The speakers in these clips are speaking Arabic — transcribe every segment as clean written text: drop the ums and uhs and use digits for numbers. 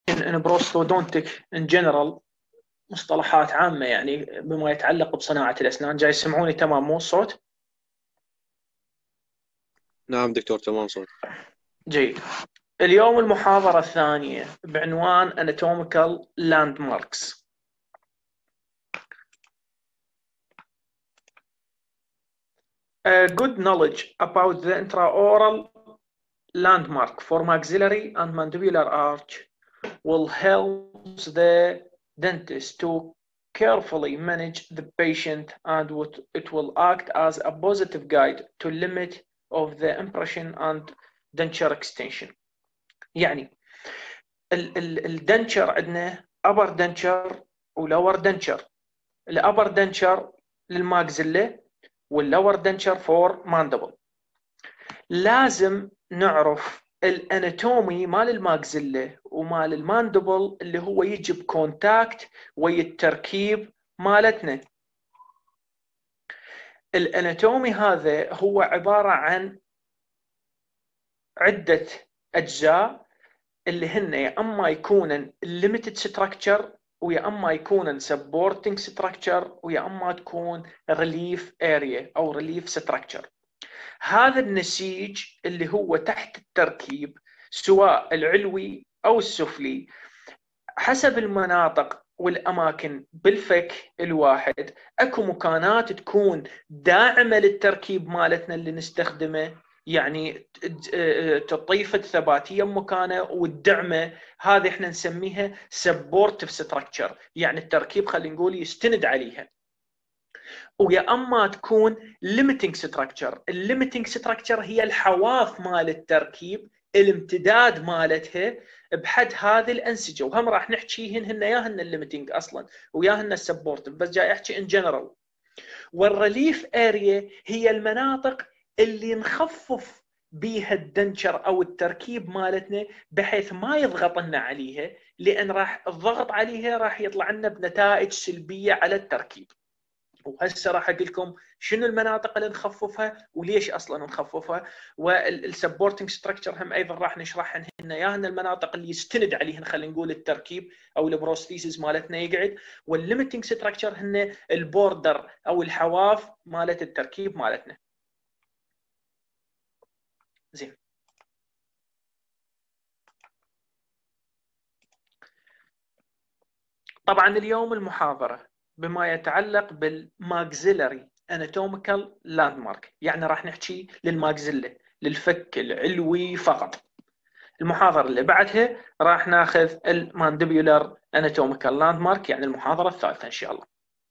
ان بروستودونتك ان جنرال مصطلحات عامة يعني بما يتعلق بصناعة الأسنان. جاي يسمعوني تمام مو الصوت؟ نعم دكتور، تمام صوت. جيد. اليوم المحاضرة الثانية بعنوان Anatomical Landmarks. A good knowledge about the intraoral landmark for maxillary and mandibular arch will help the dentist to carefully manage the patient, and it will act as a positive guide to limit of the impression and denture extension. يعني الدنشر عندنا upper denture ولور denture. الupper denture للماكزيلا واللور denture فور mandible. لازم نعرف الاناتومي مال الماكزيلا ومال الماندبل اللي هو يجي بكونتاكت ويا التركيب مالتنا. الاناتومي هذا هو عبارة عن عدة أجزاء اللي هن يا اما يكونن limited structure ويا اما يكونن supporting structure ويا اما تكون relief area او relief structure. هذا النسيج اللي هو تحت التركيب سواء العلوي او السفلي حسب المناطق والاماكن بالفك الواحد اكو مكانات تكون داعمه للتركيب مالتنا اللي نستخدمه، يعني تعطيف الثباتيه بمكانه والدعمه، هذه احنا نسميها سبورتيف ستراكشر، يعني التركيب خلينا نقول يستند عليها. ويا اما تكون ليميتنج ستراكشر. الليميتنج ستراكشر هي الحواف مال التركيب، الامتداد مالتها بحد هذه الانسجه، وهم راح نحكيهن هن ياهن الليميتنج اصلا وياهن السبورتيف، بس جاي احكي ان جنرال. والريليف اريا هي المناطق اللي نخفف بيها الدنشر او التركيب مالتنا بحيث ما يضغط لنا عليها، لان راح الضغط عليها راح يطلع لنا بنتائج سلبيه على التركيب. وهسه راح اقول لكم شنو المناطق اللي نخففها وليش اصلا نخففها. والسبورتنج ستراكشر هم ايضا راح نشرحها هن ياهن المناطق اللي يستند عليهن خلينا نقول التركيب او البروستيسيس مالتنا يقعد. والليمتنج ستراكشر هن البوردر او الحواف مالت التركيب مالتنا. زين. طبعا اليوم المحاضره بما يتعلق بالماكسيلري اناتوميكال لاندمارك، يعني راح نحكي للماكسيلا للفك العلوي فقط. المحاضرة اللي بعدها راح ناخذ المانديبيولار اناتوميكال لاندمارك، يعني المحاضرة الثالثة ان شاء الله.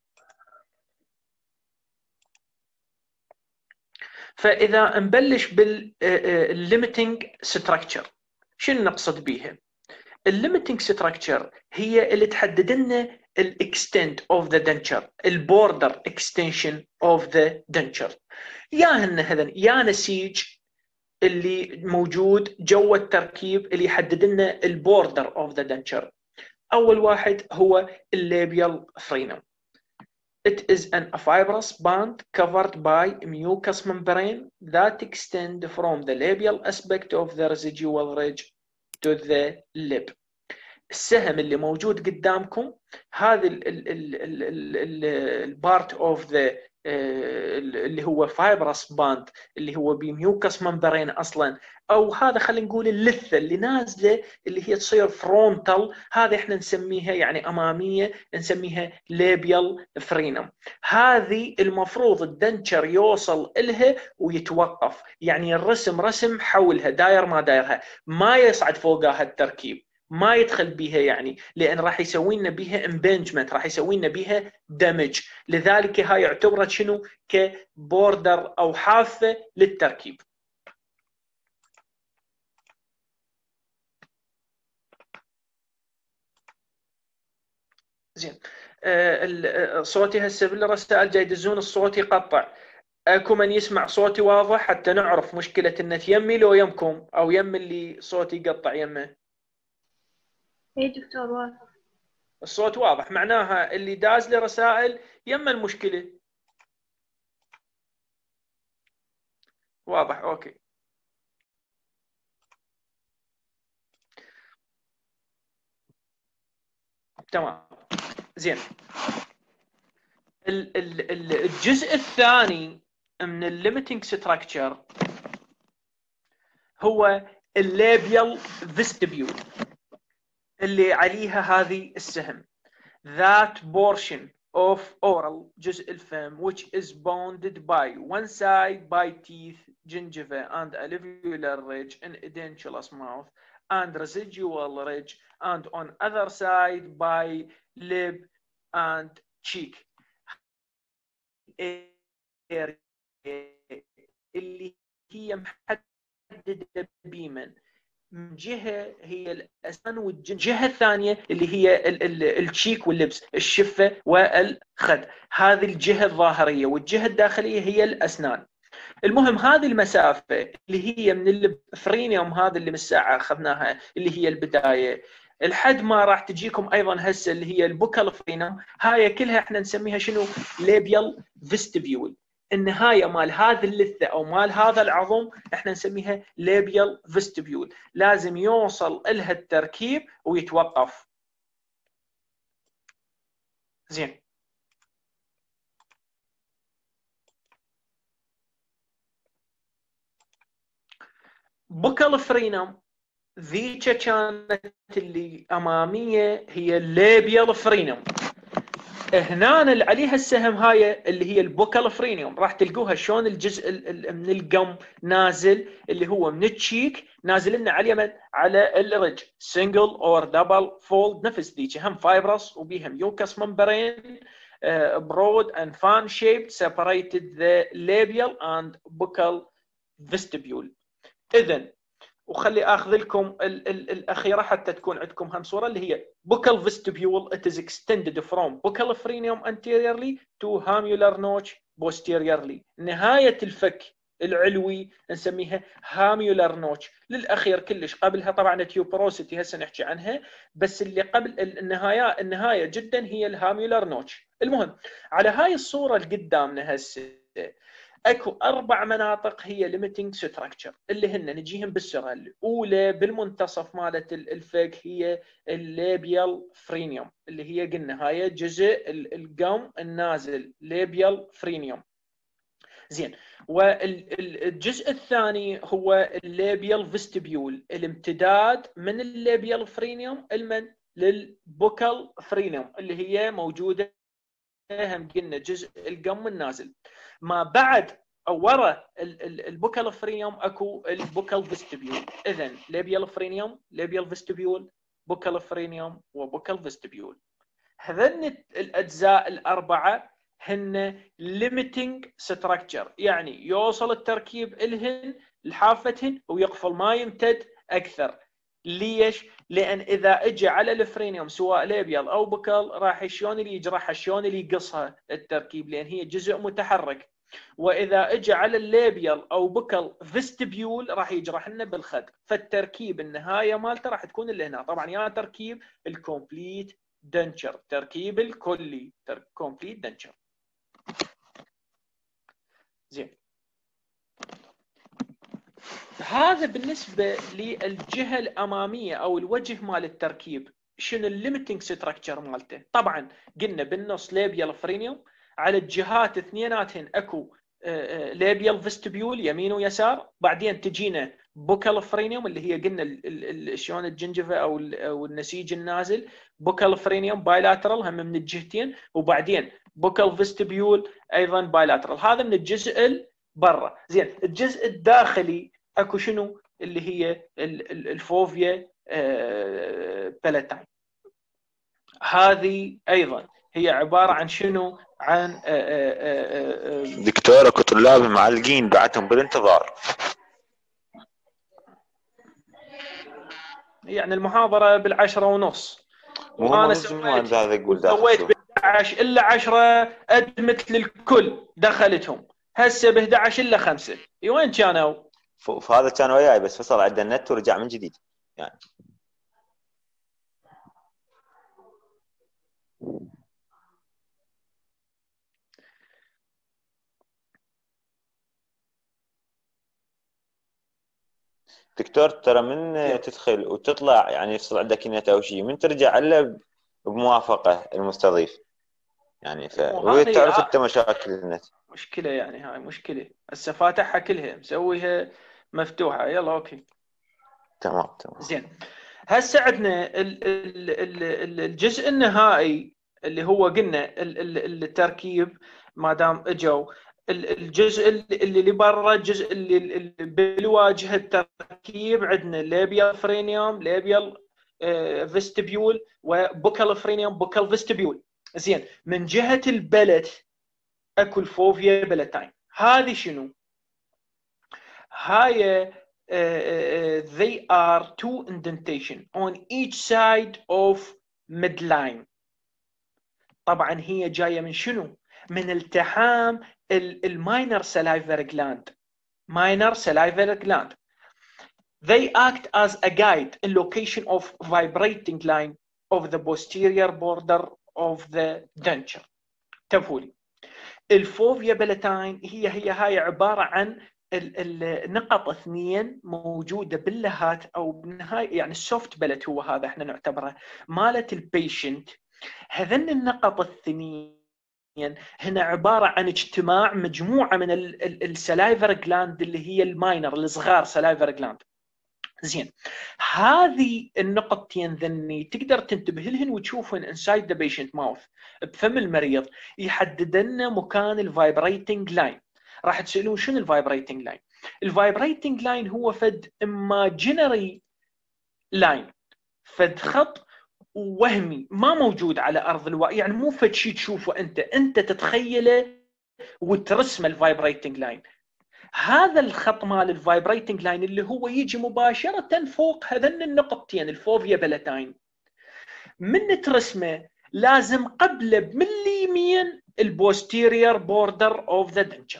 فاذا نبلش بالليميتنج ستراكشر، شنو نقصد بيها؟ الليميتنج ستراكشر هي اللي تحدد لنا الاكستنت اوف ذا دنتشر، البوردر اكستنشن اوف ذا دنتشر. يا نسيج اللي موجود جوا التركيب اللي يحدد لنا البوردر اوف ذا دنتشر. اول واحد هو الليبيال فرينم. It is a fibrous band covered by mucous membrane that extend from the labial aspect of the residual ridge to the lip. السهم اللي موجود قدامكم هذا البارت اوف ذا اللي هو فايبرس باند اللي هو بميوكس ممبرين اصلا، او هذا خلينا نقول اللثه اللي نازله اللي هي تصير فرونتال، هذه احنا نسميها يعني اماميه نسميها ليبيال فرينم. هذه المفروض الدنشر يوصل لها ويتوقف، يعني الرسم رسم حولها داير ما دايرها، ما يصعد فوقها التركيب، ما يدخل بيها، يعني لان راح يسوي لنا بيها امبنجمنت، راح يسوي لنا بيها دمج. لذلك هاي اعتبرت شنو؟ كبوردر او حافه للتركيب. زين. صوتي هسه بالرسائل جاي يدزون الصوت يقطع. اكو من يسمع صوتي واضح حتى نعرف مشكله النت يمي لو يمكم او يم اللي صوتي يقطع يمه؟ اي دكتور واضح. الصوت واضح معناها اللي داز لي رسائل يم المشكله. واضح، اوكي. تمام. زين، الجزء الثاني من الليميتنج ستراكشر هو الليبيال فيستبيول اللي عليها هذه السهم. That portion of oral جزء الفم which is bounded by one side by teeth, gingiva and alveolar ridge in edentulous mouth and residual ridge and on other side by lip and cheek. اللي هي محددة بيمن من جهة هي الأسنان والجن، الجهة الثانية اللي هي الشيك واللبس، الشفة والخد، هذه الجهة الظاهرية، والجهة الداخلية هي الأسنان. المهم هذه المسافة اللي هي من الفرينيوم، هذا اللي من الساعة أخذناها اللي هي البداية، لحد ما راح تجيكم أيضا هسه اللي هي البوكال فرينيوم، هاي كلها احنا نسميها شنو؟ ليبيال فيستبيول. النهايه مال هذه اللثه او مال هذا العظم احنا نسميها ليبيال فيستبيول، لازم يوصل لها التركيب ويتوقف. زين، بوكال فرينم ذيك كانت اللي اماميه هي الليبيال فرينم. هنا اللي عليها السهم هاي اللي هي البوكال فرينيوم، راح تلقوها شلون الجزء من القم نازل اللي هو من التشيك نازل لنا على اليمن على الرج، سنجل اور دبل فولد، نفس ذيك هم فايبرس وبيها ميوكس ممبرين broad and fan shaped separated the labial and buccal vestibule. اذن وخلي اخذ لكم الاخيره حتى تكون عندكم هم صوره اللي هي buccal vestibule. It is extended from buccal frenum anteriorly to hamular notch posteriorly. نهايه الفك العلوي نسميها hamular notch. للاخير كلش قبلها طبعا tuberosity هسه نحكي عنها، بس اللي قبل النهايه جدا هي الهاميولار نوتش. المهم على هاي الصوره اللي قدامنا هسه اكو 4 مناطق هي ليميتنج ستراكشر اللي هن نجيهم بالسرعه. الاولى بالمنتصف مالت الفك هي الليبيال فرينيوم اللي هي قلنا هاي جزء القم النازل ليبيال فرينيوم. زين، والجزء الثاني هو الليبيال فيستبيول، الامتداد من الليبيال فرينيوم للبوكال فرينيوم اللي هي موجوده هم قلنا جزء القم النازل. ما بعد او وراء البوكال فرينيوم اكو البوكال فيستبيول. اذا ليبيال فرينيوم، ليبيال فيستبيول، بوكال فرينيوم وبوكال فيستبيول. هذن الاجزاء الاربعه هن ليميتنج ستراكشر، يعني يوصل التركيب الهن لحافتهن ويقفل ما يمتد اكثر. ليش؟ لان اذا اجى على الفرينيوم سواء ليبيال او بوكال راح شلون اللي يجرحها، شلون اللي يقصها التركيب، لان هي جزء متحرك. واذا اجى على الليبيال او بوكال فيستبيول راح يجرح لنا بالخد، فالتركيب النهايه مالته راح تكون اللي هنا. طبعا يا تركيب الكومبليت دنشر، تركيب الكلي، كومبليت دنشر. زين، هذا بالنسبه للجهه الاماميه او الوجه مال التركيب. شنو الليميتنج ستراكشر مالته؟ طبعا قلنا بالنص ليبيال فرينيوم، على الجهات اثنيناتهن اكو ليبيال فيستبيول يمين ويسار، بعدين تجينا بوكال فرينيوم اللي هي قلنا شلون الجنجفه او النسيج النازل، بوكال فرينيوم بايلاترال هم من الجهتين، وبعدين بوكال فيستبيول ايضا بايلاترال. هذا من الجزء برا. زين، الجزء الداخلي اكو شنو اللي هي الفوفيا بلاتاين. هذه ايضا هي عباره عن شنو؟ عن دكتور اكو طلاب معلقين بعدهم بالانتظار. يعني المحاضره بالعشرة وانا سويت ب11 الا 10 ادمت للكل دخلتهم، هسه ب11 الا 5. وين كانوا؟ فهذا كان وياي بس فصل عند النت ورجع من جديد يعني. دكتور ترى من تدخل وتطلع يعني يفصل عندك النت او شيء، من ترجع الا بموافقة المستضيف يعني وهي وهذه تعرف انت مشاكل النت. مشكلة، يعني هاي مشكلة. هسه فاتحها كلها مسويها مفتوحة. يلا اوكي تمام. زين. هسه عندنا الجزء النهائي اللي هو قلنا التركيب. ما دام اجوا الجزء اللي برا، الجزء اللي بالواجهه التركيب، عندنا ليبيال فرينيوم، ليبيال فيستبيول، وبوكال فرينيوم، بوكال فيستبيول. زين، من جهه البلت اكو الفوفيا بلتاين. هذه شنو؟ هاي they are two indentation on each side of midline. طبعا هي جايه من شنو؟ من التحام الماينر salivary gland. minor salivary gland. They act as a guide in location of vibrating line of the posterior border of the denture. تفولي الفوفيا بلتاين هي هاي عباره عن النقط اثنين موجوده باللهات او بالنهايه، يعني السوفت بلت هو هذا احنا نعتبره مالت البيشنت. هذن النقط الثنين هنا عباره عن اجتماع مجموعه من السلايفر جلاند اللي هي الماينر الصغار سلايفر جلاند. زين، هذه النقطتين ذني تقدر تنتبه لهن وتشوفهن انسايد ذا بيشنت ماوث بفم المريض، يحدد لنا مكان الفايبريتنج لاين. راح تسالون شنو الفايبريتنج لاين؟ الفايبريتنج لاين هو فد imaginary لاين، فد خط وهمي ما موجود على ارض الواقع، يعني مو فد شيء تشوفه انت تتخيله وترسمه الفايبريتنج لاين. هذا الخط مال الفايبريتنج لاين اللي هو يجي مباشره فوق هذن النقطتين الفوفيا بلتاين، من ترسمه لازم قبله بمليمين البوستيريور بوردر اوف ذا دنشر.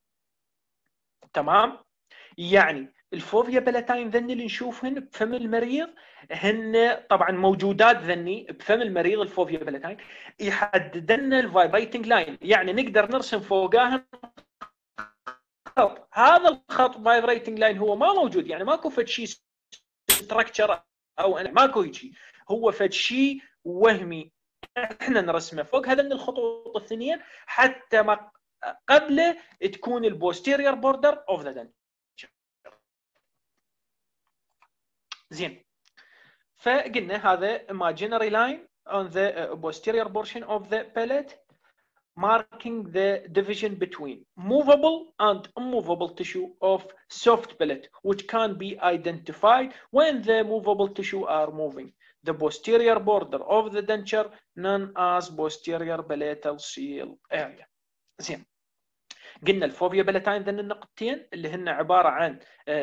تمام؟ يعني الفوفيا بلتاين ذني اللي نشوفهن بفم المريض هن طبعا موجودات ذني بفم المريض. الفوفيا بلتاين يحدد لنا الفايبريتنج لاين، يعني نقدر نرسم فوقاها خط. هذا الخط فايبريتنج لاين هو ما موجود، يعني ماكو فد شيء ستراكشر او ماكو شيء، هو فد شيء وهمي احنا نرسمه فوق هذين الخطوط الاثنين حتى ما قبله تكون البوستيريور بوردر اوف ذا دنشر. زين، فقلنا هذا imaginary line on the posterior portion of the palate marking the division between movable and immovable tissue of soft palate, which can be identified when the movable tissue are moving. The posterior border of the denture known as posterior palatal seal area. زين، قلنا الفوفيا بلتاين ذن النقطتين اللي هن عباره عن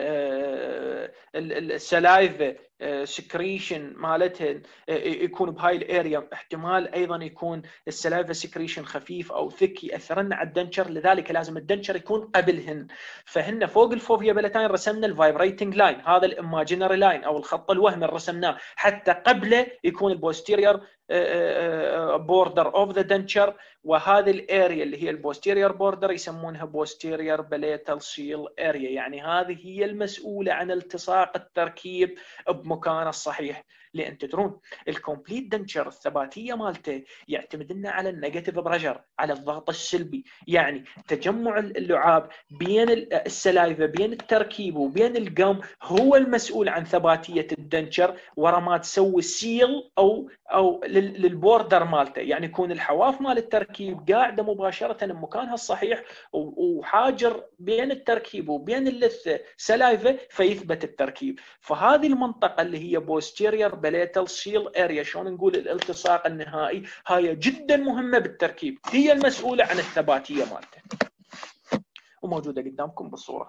السلايفا سكريشن مالتهن يكون بهاي الاريا. احتمال ايضا يكون السلايفا سكريشن خفيف او ثك ياثرن على الدنشر، لذلك لازم الدنشر يكون قبلهن. فهن فوق الفوفيا بلتاين رسمنا الفايبريتنج لاين، هذا الايماجينري لاين او الخط الوهمي رسمناه حتى قبله يكون البوستيريور بوردر اوف ذا دنشر، وهذه الاريا اللي هي البوستيريور بوردر يسمونها بوستيريور بليتال سيل اريا، يعني هذه هي المسؤوله عن التصاق التركيب بمكانه الصحيح. لان تدرون الكومبليت دنشر الثباتيه مالته يعتمد لنا على النيجاتيف بريشر، على الضغط السلبي، يعني تجمع اللعاب بين السلايفه بين التركيب وبين القم هو المسؤول عن ثباتيه الدنشر ورا ما تسوي سيل او للبوردر مالته، يعني يكون الحواف مال التركيب قاعده مباشره بمكانها الصحيح وحاجر بين التركيب وبين اللثه سلايفه فيثبت التركيب. فهذه المنطقه اللي هي posterior palatal seal area، شلون نقول الالتصاق النهائي، هاي جدا مهمه بالتركيب، هي المسؤوله عن الثباتيه مالته، وموجوده قدامكم بالصوره.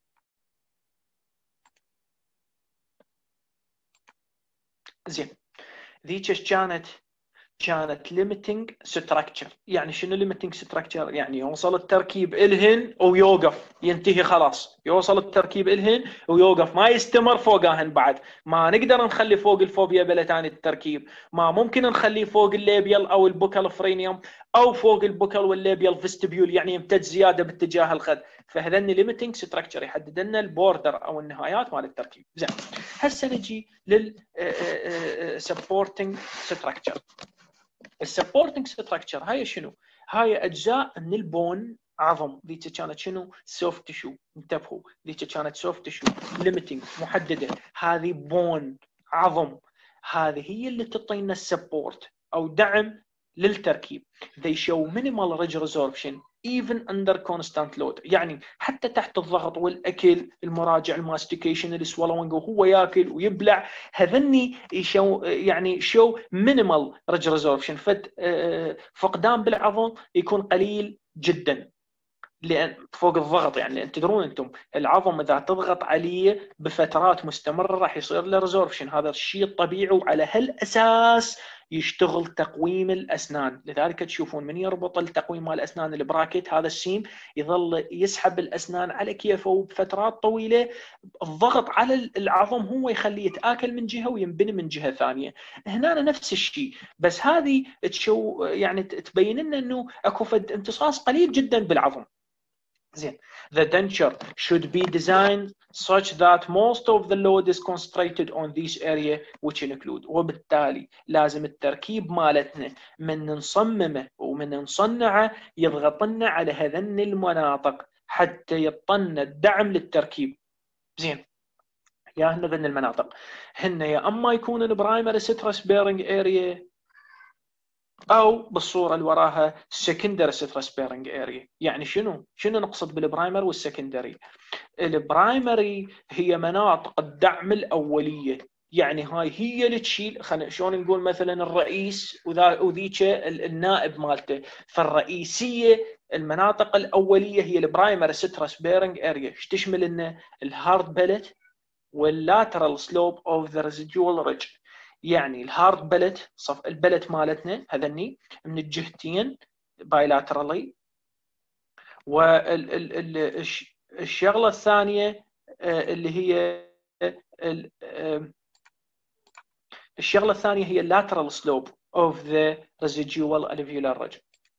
زين، ذيك كانت limiting structure. يعني شنو limiting structure؟ يعني يوصل التركيب إلهن ويوقف، ينتهي خلاص، يوصل التركيب إلهن ويوقف، ما يستمر فوقهن بعد. ما نقدر نخلي فوق الفوفيا بلتان التركيب، ما ممكن نخليه فوق الليبيال او البوكال فرينيوم او فوق البوكال والليبيال فيستبيول، يعني يمتد زياده باتجاه الخد. فهذني limiting structure يحدد لنا البوردر او النهايات مال التركيب. زين، هسه نجي لل supporting structure. السبورتنج ستراكشر هاي شنو؟ هاي اجزاء من البون عظم، ذيك كانت شنو؟ سوفت تشو، انتبهوا ذيك كانت سوفت تشو ليميتنج محدده، هذه بون عظم، هذه هي اللي تعطينا السبورت او دعم للتركيب. they show minimal ridge resorption even under constant load، يعني حتى تحت الضغط والاكل المراجع الماستيكيشن السوالوينج وهو ياكل ويبلع، هذني يشو يعني شو مينيمال ريدج ريزوربشن، فقدان بالعظم يكون قليل جدا لان فوق الضغط. يعني لان تدرون انتم العظم اذا تضغط عليه بفترات مستمره راح يصير له ريزوربشن، هذا الشيء الطبيعي، وعلى هالاساس يشتغل تقويم الاسنان. لذلك تشوفون من يربط التقويم مال الاسنان البراكت هذا السيم يظل يسحب الاسنان على كيفه وبفترات طويله، الضغط على العظم هو يخليه يتاكل من جهه وينبني من جهه ثانيه. هنا نفس الشيء، بس هذه تشو يعني تبين لنا انه اكو فد امتصاص قليل جدا بالعظم. زين. The denture should be designed such that most of the load is concentrated on this area which include، وبالتالي لازم التركيب مالتنا من نصممه ومن نصنعه يضغط لنا على هذن المناطق حتى يطن الدعم للتركيب. زين. يا هذن المناطق هن يا اما يكون البرايمري سترس بيرنج اريا او بالصوره اللي وراها سكندري سترس بيرنج اريا. يعني شنو نقصد بالبرايمري والسكندري؟ البرايمري هي مناطق الدعم الاوليه، يعني هاي هي اللي تشيل، خلينا شلون نقول مثلا الرئيس وذيك النائب مالته، فالرئيسيه المناطق الاوليه هي البرايمري سترس بيرنج اريا. ايش تشمل لنا؟ الهارد بلت واللاترال سلوب اوف ذا ريزيدوال ريدج. يعني الهارد بلت صف البلت مالتنا هذني من الجهتين بايلاترالي، والشغله الثانيه اللي هي الشغله الثانيه هي اللاترال سلوب اوف ذا ريزيدوال الفيولار ريدج.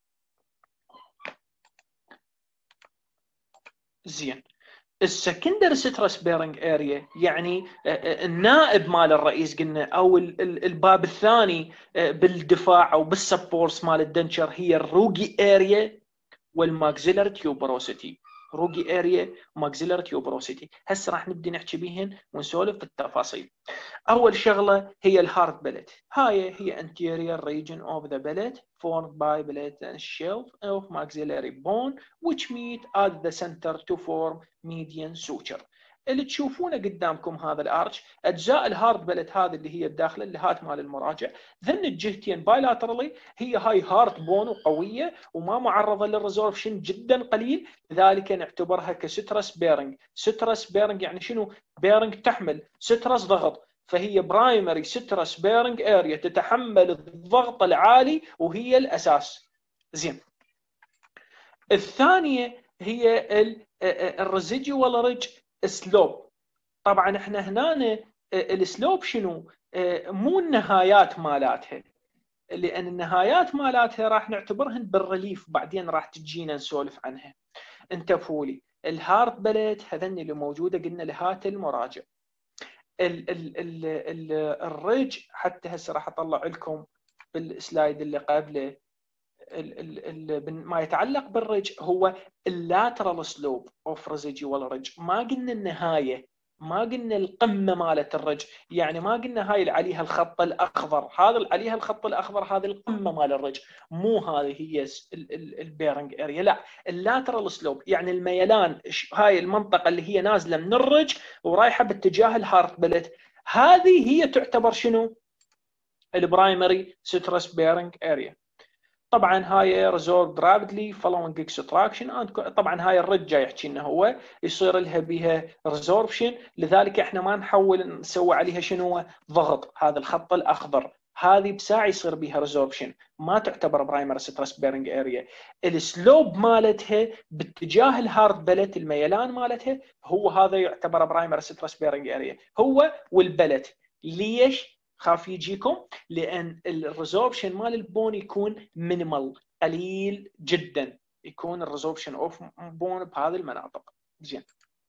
زين. السكندري سترس بيرنج اريا يعني النائب مال الرئيس قلنا، او الباب الثاني بالدفاع او بالسبورس مال الدنشر هي الروجي اريا والماكسيلر تيوبروسيتي. روجي اريا وماكسيلر تيوبروسيتي هسه راح نبدي نحكي بيهن ونسولف بالتفاصيل. اول شغله هي الهارد بلت، هاي هي anterior region of the palate formed by palate and shelf of maxillary bone which meet at the center to form median suture. اللي تشوفونه قدامكم هذا الارش، اجزاء الهارد بلت هذه اللي هي الداخله اللي هات مال المراجع، ذن الجهتين بايلاترالي هي هاي هارد بون وقويه وما معرضه للريزوربشن جدا قليل، لذلك نعتبرها كسترس بيرنج. سترس بيرنج يعني شنو؟ بيرنج تحمل سترس ضغط، فهي برايمري سترس بيرنج اريا تتحمل الضغط العالي وهي الاساس. زين. الثانيه هي الريزيدوال ريدج سلوب. طبعا احنا هنا السلوب شنو؟ مو النهايات مالاتها، لان النهايات مالاتها راح نعتبرهن بالريليف بعدين راح تجينا نسولف عنها. انتبهوا لي، الهارد بلت هذن اللي موجوده قلنا لهات المراجع. الريج حتى هسه راح اطلع لكم بالسلايد اللي قبله ما يتعلق بالريج هو اللاترال سلوب اوف ريزيدوال ريج. ما قلنا النهايه، ما قلنا القمه مالت الريج، يعني ما قلنا هاي اللي عليها الخط الاخضر، هذا اللي عليها الخط الاخضر هذه القمه مال الريج، مو هذه هي البيرنج اريا، لا اللاترال سلوب يعني الميلان، هاي المنطقه اللي هي نازله من الريج ورايحه باتجاه الهارت بلت، هذه هي تعتبر شنو؟ البرايمري سترس بيرنج اريا. طبعا هاي resolved rapidly following extraction. طبعا هاي الرج جاي يحكي لنا هو يصير لها بها resorption، لذلك احنا ما نحول نسوي عليها شنو؟ ضغط. هذا الخط الاخضر هذه بساعه يصير بها resorption، ما تعتبر برايمري سترس بيرنج اريا. السلوب مالتها باتجاه الهارد بلت، الميلان مالتها هو هذا يعتبر برايمري سترس بيرنج اريا، هو والبلت. ليش؟ خاف يجيكم، لان الريزوربشن مال البون يكون مينيمال قليل جدا، يكون الريزوربشن اوف بون بهذه المناطق. زين.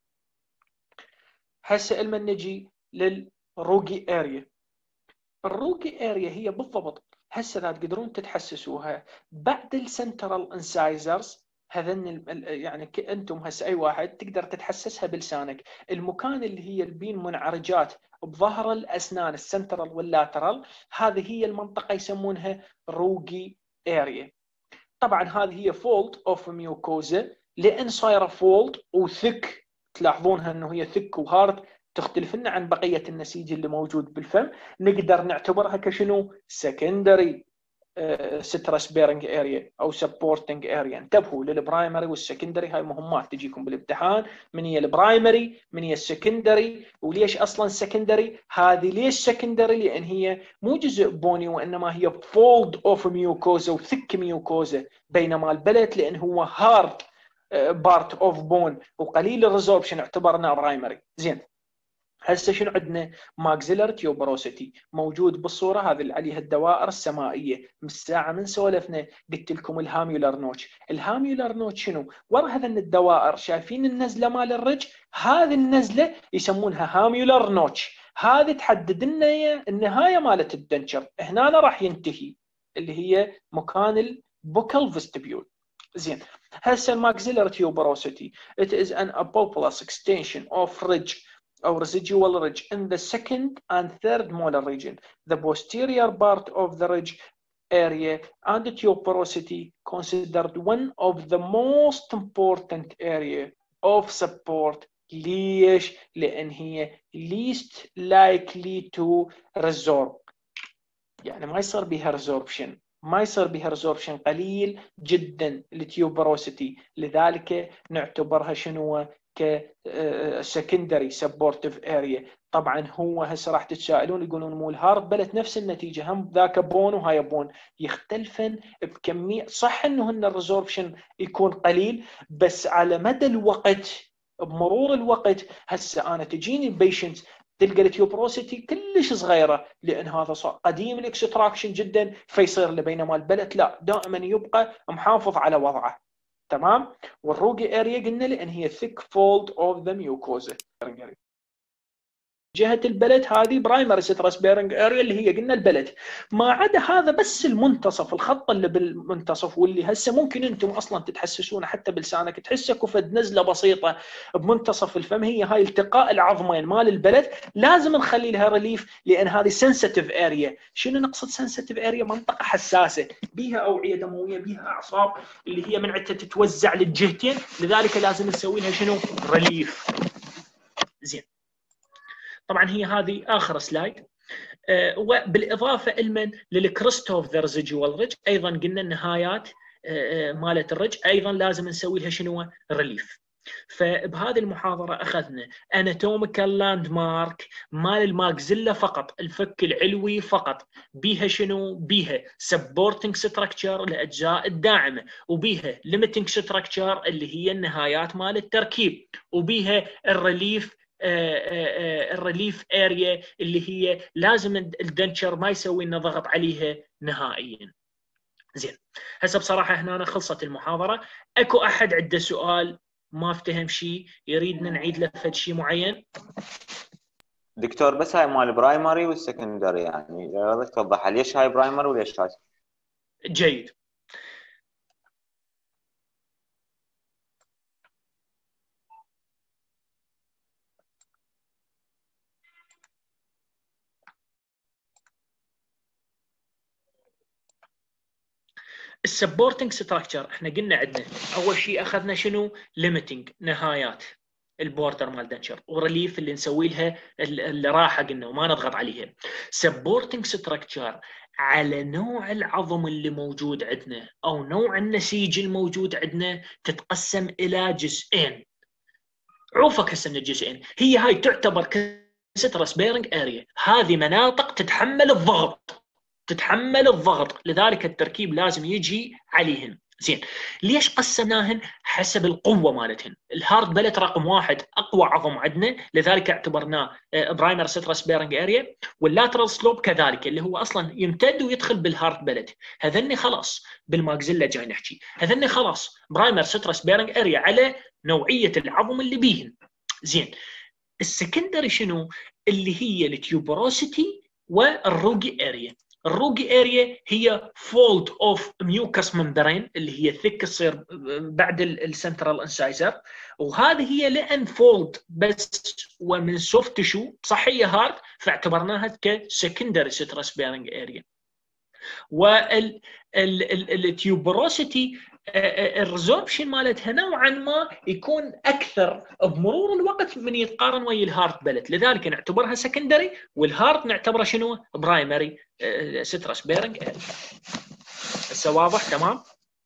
هسه لما نجي للروجي اريا، الروجي اريا هي بالضبط هسه اذا تقدرون تتحسسوها بعد السنترال انسايزرز هذن يعني انتم هسه اي واحد تقدر تتحسسها بلسانك، المكان اللي هي البين منعرجات بظهر الاسنان السنترال واللاترال، هذه هي المنطقه يسمونها روجي اريا. طبعا هذه هي فولد اوف ميوكوزا، لان صايره فولد وثك، تلاحظونها انه هي ثك وهارد، تختلف لنا عن بقيه النسيج اللي موجود بالفم، نقدر نعتبرها كشنو؟ سكندري سترس بيرنج اريا او سبورتنج اريا. انتبهوا للبرايمري والسكندري، هاي مهمات تجيكم بالامتحان، من هي البرايمري من هي السكندري، وليش اصلا سكندري؟ هذه ليش سكندري؟ لان هي مو جزء بوني وانما هي فولد اوف ميوكوزا وثك ميوكوزا، بينما البلت لان هو هارد بارت اوف بون وقليل الريزوربشن اعتبرناه برايمري. زين، هسه شنو عندنا؟ ماكسيلر تيوبروسيتي موجود بالصوره هذه اللي عليها الدوائر السمائيه. من الساعه من سولفنا قلت لكم الهاميولر نوتش، الهاميولر نوتش شنو؟ ورا هذن الدوائر شايفين النزله مال الرج؟ هذه النزله يسمونها هاميولر نوتش، هذه تحدد لنا النهايه مالت الدنشر، هنا راح ينتهي اللي هي مكان البوكال فيستبيول. زين، هسه الماكسيلر تيوبروسيتي it is an apopulous extension of ridge or residual ridge in the second and third molar region. The posterior part of the ridge area and tuberosity considered one of the most important area of support. ليش؟ لأن هي least likely to resorb، يعني ما يصير بها resorption، ما يصير بها ريزوربشن، قليل جدا التيوبروسيتي، لذلك نعتبرها شنو؟ كسكندري سبورتيف اريا. طبعا هو هسه راح تتساءلون يقولون مو الهارد بلت نفس النتيجه، هم ذاك بون وهاي بون، يختلفن بكميه، صح انه هن الريزوربشن يكون قليل، بس على مدى الوقت بمرور الوقت هسه انا تجيني البيشنت تلقى التيوبروسيتي كلش صغيره، لان هذا صار قديم الاكستراكشن جدا فيصير له، بينما البلت لا، دائما يبقى محافظ على وضعه. تمام؟ والروجي اريا قلنا لان هي thick fold of the mucosa. جهه البلد هذه برايمري سترس بيرنج اريا اللي هي قلنا البلد، ما عدا هذا بس المنتصف، الخط اللي بالمنتصف، واللي هسه ممكن انتم اصلا تتحسسون حتى بلسانك تحسه كفد نزله بسيطه بمنتصف الفم، هي هاي التقاء العظمين مال البلد، لازم نخلي لها ريليف لان هذه سنسيتيف اريا. شنو نقصد سنسيتيف اريا؟ منطقه حساسه، بيها اوعيه دمويه، بيها اعصاب اللي هي من عندها تتوزع للجهتين، لذلك لازم نسوي لها شنو؟ ريليف. زين، طبعا هي هذه اخر سلايد. وبالاضافه علما للكريست اوف ذا ريزيدوال ريج، ايضا قلنا النهايات مالت الرج ايضا لازم نسوي لها شنو؟ ريليف. فبهذه المحاضره اخذنا اناتوميكال لاند مارك مال الماكسيلا فقط، الفك العلوي فقط، بيها شنو؟ بيها سبورتنج ستراكشر الاجزاء الداعمه، وبيها ليميتنج ستراكشر اللي هي النهايات مال التركيب، وبيها الريليف الريليف اريا اللي هي لازم الدنشر ما يسوي لنا ضغط عليها نهائيا. زين، هسه بصراحه هنا خلصت المحاضره. اكو احد عنده سؤال ما افتهم شيء يريدنا نعيد له فد شيء معين؟ دكتور بس هاي مال برايمري والسكندري، يعني بدك توضحها ليش هاي برايمري وليش هاي؟ جيد. السبورتنج ستراكشر احنا قلنا عندنا اول شيء اخذنا شنو؟ ليميتنج، نهايات البوردر مال دنشر، وريليف اللي نسوي لها اللي راحه قلنا وما نضغط عليها. سبورتنج ستراكشر على نوع العظم اللي موجود عندنا او نوع النسيج الموجود عندنا تتقسم الى جزئين. عوفك هسه من الجزئين، هي هاي تعتبر كسترس بيرنج اريا، هذه مناطق تتحمل الضغط، تتحمل الضغط، لذلك التركيب لازم يجي عليهن. زين، ليش قسمناهن؟ حسب القوه مالتهن. الهارد بلت رقم 1 اقوى عظم عندنا، لذلك اعتبرناه برايمر سترس بيرنج اريا، واللاترال سلوب كذلك اللي هو اصلا يمتد ويدخل بالهارد بلت. هذني خلاص بالماكسيلا جاي نحكي، هذني خلاص برايمر سترس بيرنج اريا على نوعيه العظم اللي بيهن. زين، السكندري شنو؟ اللي هي التيوبروسيتي والروجي اريا. الروجي اريا هي فولد اوف ميوكس ممبرين اللي هي ثيك تصير بعد السنترال انسايزر، وهذه هي لان فولد بس ومن سوفت تشو صحيه هارد فاعتبرناها كسكندري ستريس بيرنج اريا. والتيوبروسيتي الريزوربشن مالتها نوعا ما يكون اكثر بمرور الوقت من يتقارن ويا الهارت بلت، لذلك نعتبرها سكندري والهارت نعتبره شنو؟ برايمري سترس بيرنج. هسه واضح تمام؟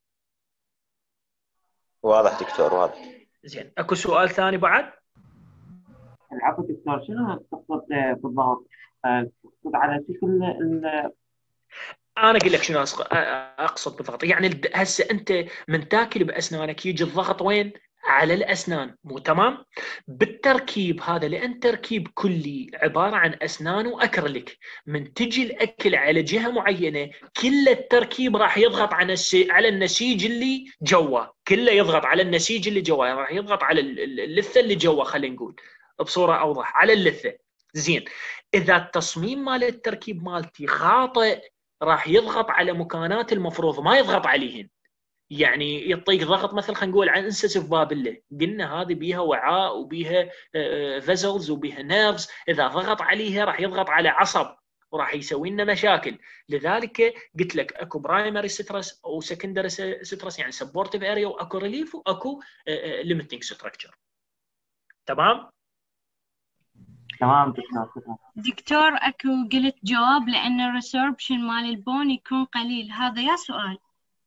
واضح دكتور واضح. زين اكو سؤال ثاني بعد؟ العفو دكتور، شنو تقصد بالضبط؟ تقصد على شكل انا اقول لك شنو اقصد بالضغط. يعني هسه انت من تاكل باسنانك يجي الضغط وين؟ على الاسنان، مو تمام؟ بالتركيب هذا لان تركيب كلي عباره عن اسنان واكريليك، من تجي الاكل على جهه معينه كل التركيب راح يضغط على النسيج اللي جوا، كله يضغط على النسيج اللي جوا، راح يضغط على اللثه اللي جوا، خلينا نقول بصوره اوضح على اللثه. زين اذا التصميم مال التركيب مالتي خاطئ راح يضغط على مكانات المفروض ما يضغط عليهن. يعني يعطيك ضغط مثل خلينا نقول عن انسسيف بابله، قلنا هذه بيها وعاء وبيها فيزلز وبيها نيرفز، اذا ضغط عليها راح يضغط على عصب وراح يسوي لنا مشاكل. لذلك قلت لك اكو برايمري سترس او سكندري سترس، يعني سبورتيف اريا، واكو ريليف، واكو ليميتنج ستراكشر. تمام؟ تمام دكتور. دكتور اكو قلت جواب لان الريسوربشن مال البون يكون قليل، هذا يا سؤال؟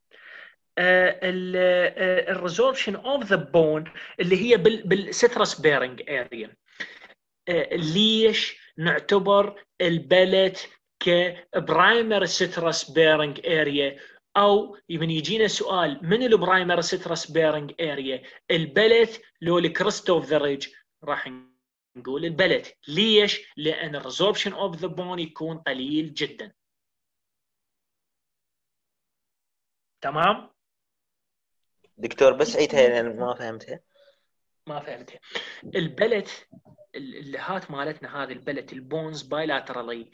الريزوربشن اوف ذا بون اللي هي بالسترس بيرنج اريا. ليش نعتبر البلت كبرايمر سترس بيرنج اريا؟ او من يجينا سؤال من البرايمر سترس بيرنج اريا، البلت لو الكريست اوف ذا ريج؟ راح نقول البلت. ليش؟ لان الريزوربشن اوف ذا بون يكون قليل جدا. تمام؟ دكتور بس عيدها لان ما فهمتها. ما فهمتها. البلت اللهات مالتنا هذه البلت البونز بايلاترالي،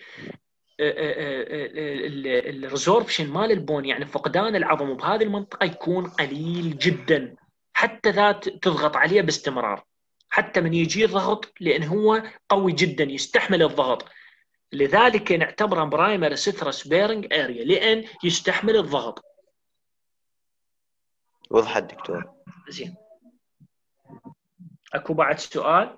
الريزوربشن مال البون يعني فقدان العظم بهذه المنطقه يكون قليل جدا، حتى ذات تضغط عليه باستمرار، حتى من يجي ضغط لان هو قوي جدا يستحمل الضغط. لذلك نعتبره برايمري سترس بيرنج اريا لان يستحمل الضغط. وضحت دكتور. زين اكو بعد سؤال؟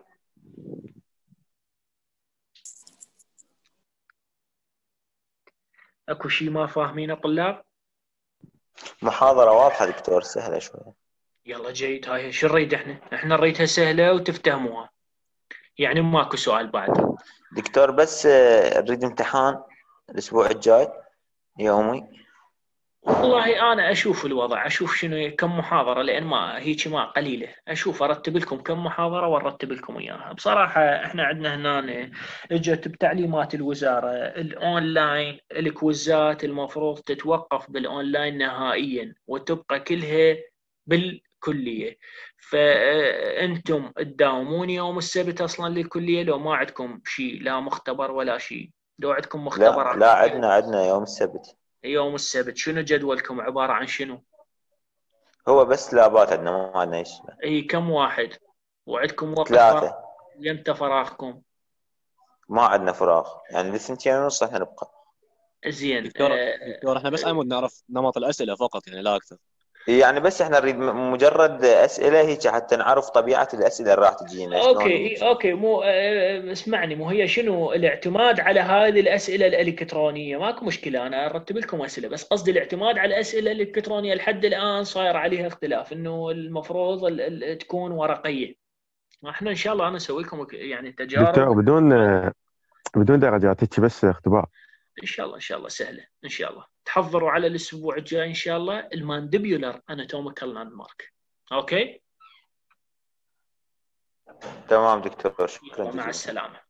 اكو شيء ما فاهمينه طلاب؟ محاضرة واضحة دكتور، سهلة شوية. يلا جيد. هاي شو نريد؟ احنا نريدها سهلة وتفتهموها، يعني ماكو سؤال بعد. دكتور بس نريد امتحان الاسبوع الجاي يومي. والله انا اشوف الوضع، اشوف شنو كم محاضره، لان ما هيك ما قليله، اشوف ارتب لكم كم محاضره وارتب لكم اياها. بصراحه احنا عندنا هنا اجت بتعليمات الوزاره الاونلاين الكويزات المفروض تتوقف بالاونلاين نهائيا وتبقى كلها بالكليه. فانتم تداومون يوم السبت اصلا للكليه لو ما عندكم شيء، لا مختبر ولا شيء؟ لو عندكم مختبرات لا عندنا يوم السبت. يوم السبت شنو جدولكم عبارة عن شنو؟ هو بس لابات عندنا، ما عندنا ايش. اي كم واحد؟ وعندكم وقت 3. يمتى فراغكم؟ ما عندنا فراغ، يعني لثنتين ونص احنا نبقى. زين دكتور احنا بس عمود نعرف نمط الاسئله فقط يعني لا اكثر. يعني بس احنا نريد مجرد اسئله هيك حتى نعرف طبيعه الاسئله اللي راح تجينا. اوكي مو اسمعني، مو هي شنو الاعتماد على هذه الاسئله الالكترونيه؟ ماكو مشكله، انا ارتب لكم اسئله، بس قصدي الاعتماد على الاسئله الالكترونيه لحد الان صاير عليها اختلاف، انه المفروض تكون ورقيه. احنا ان شاء الله انا اسوي لكم يعني تجارب دكتور بدون درجات هيك بس اختبار. ان شاء الله سهله ان شاء الله. تحضروا على الاسبوع الجاي ان شاء الله المانديبيولار اناتوميكال لاندمارك. اوكي تمام دكتور، شكرا جزيلا. مع السلامه.